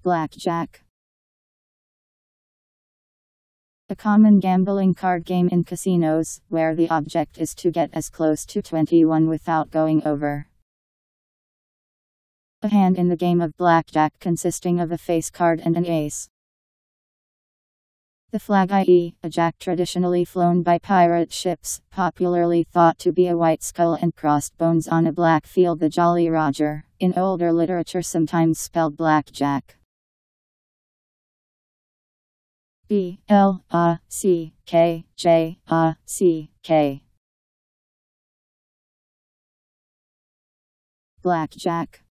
Blackjack. A common gambling card game in casinos, where the object is to get as close to 21 without going over. A hand in the game of blackjack consisting of a face card and an ace. The flag, i.e., a jack traditionally flown by pirate ships, popularly thought to be a white skull and crossed bones on a black field, the Jolly Roger, in older literature sometimes spelled blackjack. B-L-A-C-K-J-A-C-K. Blackjack.